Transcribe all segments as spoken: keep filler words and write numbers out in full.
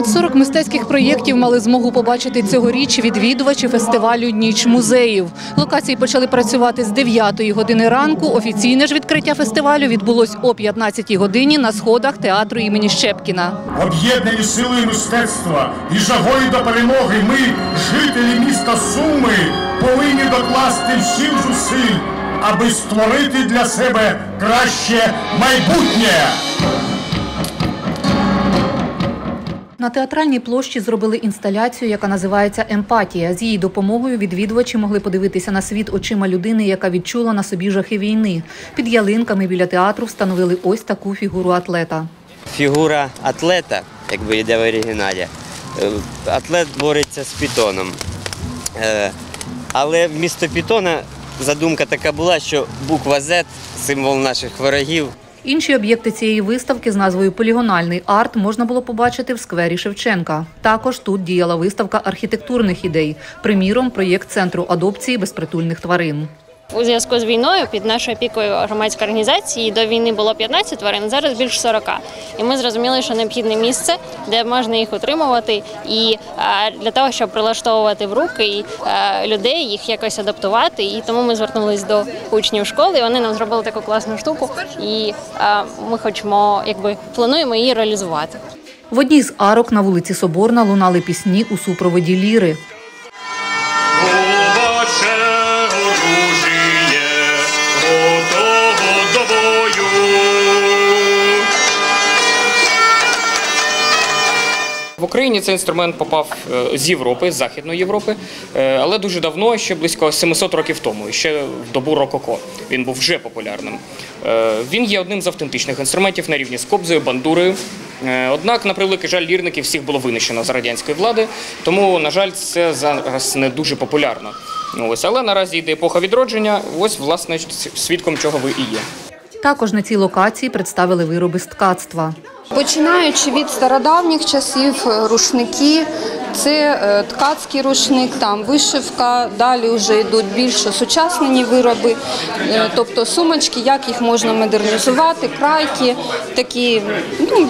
сорок мистецьких проєктів мали змогу побачити цьогоріч відвідувачі фестивалю «Ніч музеїв». Локації почали працювати з дев'ятої години ранку. Офіційне ж відкриття фестивалю відбулось о п'ятнадцятій годині на сходах театру імені Щепкіна. Об'єднані силою мистецтва і жагою до перемоги ми, жителі міста Суми, повинні докласти всіх зусиль, аби створити для себе краще майбутнє. На театральній площі зробили інсталяцію, яка називається «Емпатія». З її допомогою відвідувачі могли подивитися на світ очима людини, яка відчула на собі жахи війни. Під ялинками біля театру встановили ось таку фігуру атлета. Фігура атлета, якби йде в оригіналі, атлет бореться з пітоном. Але вмісто пітона задумка така була, що буква «З» – символ наших ворогів. Інші об'єкти цієї виставки з назвою «Полігональний арт» можна було побачити в сквері Шевченка. Також тут діяла виставка архітектурних ідей. Приміром, проєкт Центру адопції безпритульних тварин. У зв'язку з війною під нашою опікою громадської організації до війни було п'ятнадцять тварин, зараз більше сорока. І ми зрозуміли, що необхідне місце, де можна їх утримувати, і для того, щоб прилаштовувати в руки людей, їх якось адаптувати. І тому ми звернулися до учнів школи, і вони нам зробили таку класну штуку, і ми хочемо, якби, плануємо її реалізувати. В одній з арок на вулиці Соборна лунали пісні у супроводі ліри. В Україні цей інструмент попав з Європи, з Західної Європи, але дуже давно, ще близько сімсот років тому, ще в добу рококо. Він був вже популярним. Він є одним з автентичних інструментів на рівні з кобзою, бандурою. Однак, на превеликий жаль, лірників всіх було винищено за радянської влади, тому, на жаль, це зараз не дуже популярно. Ось, але наразі йде епоха відродження, ось, власне, свідком чого ви і є. Також на цій локації представили вироби з ткацтва. Починаючи від стародавніх часів, рушники, це ткацький рушник, там вишивка, далі вже йдуть більш сучаснені вироби, тобто сумочки, як їх можна модернізувати, крайки, такі, ну,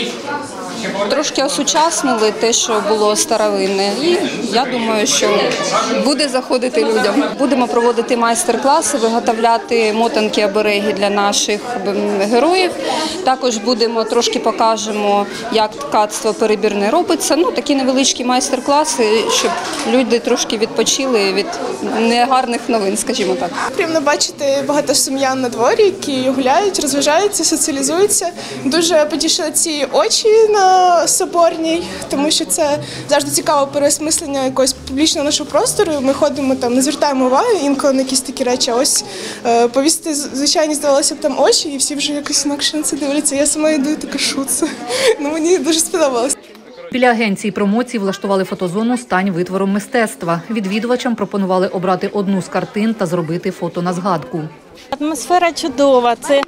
трошки осучаснили те, що було старовинне. І я думаю, що буде заходити людям. Будемо проводити майстер-класи, виготовляти мотанки-обереги для наших героїв. Також будемо трошки покажемо, як ткацтво перебірне робиться. Ну, такі невеличкі майстер-класи, щоб люди трошки відпочили від негарних новин, скажімо так. Приємно бачити багато сум'ян на дворі, які гуляють, розважаються, соціалізуються. Дуже потішили ці очі на Соборній, тому що це завжди цікаве переосмислення якогось публічного нашого простору. Ми ходимо там, не звертаємо увагу інколи на якісь такі речі. Ось е, повісити звичайні, здавалося б, там очі, і всі вже якось інакше на це дивляться. Я сама йду і така шуться. Ну, мені дуже сподобалось. Біля агенції промоції влаштували фотозону «Стань витвором мистецтва». Відвідувачам пропонували обрати одну з картин та зробити фото на згадку. Атмосфера чудова. Це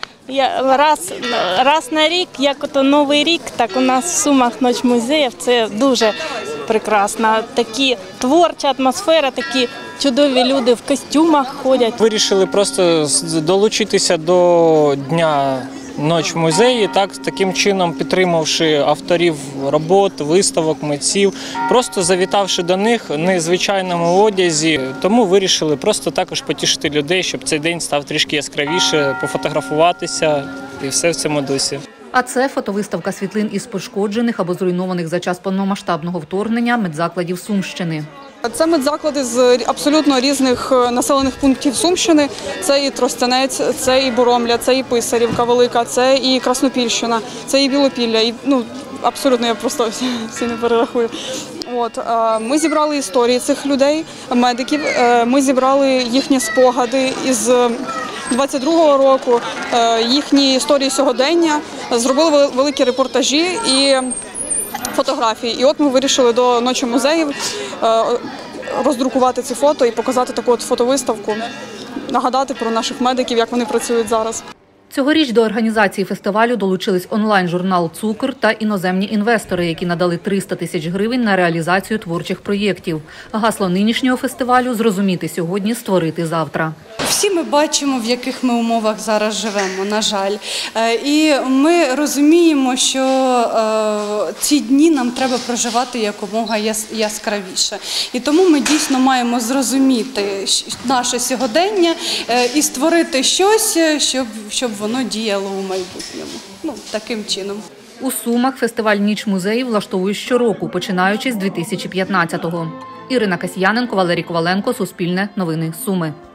раз, раз на рік, як ото Новий рік, так у нас в Сумах «Ніч музеїв». Це дуже прекрасно. Такі творча атмосфера, такі чудові люди в костюмах ходять. Вирішили просто долучитися до Дня «Ніч музеї», так, таким чином підтримавши авторів робот, виставок, митців, просто завітавши до них в незвичайному одязі. Тому вирішили просто також потішити людей, щоб цей день став трішки яскравіше, пофотографуватися і все в цьому дусі. А це фотовиставка світлин із пошкоджених або зруйнованих за час повномасштабного вторгнення медзакладів Сумщини. Це медзаклади з абсолютно різних населених пунктів Сумщини. Це і Тростянець, це і Боромля, це і Писарівка Велика, це і Краснопільщина, це і Білопілля. І, ну, абсолютно я просто всі, всі не перерахую. От, ми зібрали історії цих людей, медиків, ми зібрали їхні спогади із двадцять другого року, їхні історії сьогодення, зробили великі репортажі і фотографії. І от ми вирішили до «Ночі музеїв» роздрукувати ці фото і показати таку от фотовиставку, нагадати про наших медиків, як вони працюють зараз. Цьогоріч до організації фестивалю долучились онлайн-журнал «Цукор» та іноземні інвестори, які надали триста тисяч гривень на реалізацію творчих проєктів. Гасло нинішнього фестивалю «Зрозуміти сьогодні, створити завтра». Всі ми бачимо, в яких ми умовах зараз живемо, на жаль. І ми розуміємо, що ці дні нам треба проживати якомога яскравіше. І тому ми дійсно маємо зрозуміти наше сьогодення і створити щось, щоб, щоб воно діяло у майбутньому. Ну, таким чином. У Сумах фестиваль «Ніч музеїв» влаштовують щороку, починаючи з дві тисячі п'ятнадцятого. Ірина Касьяненко, Валерій Коваленко, Суспільне, Новини, Суми.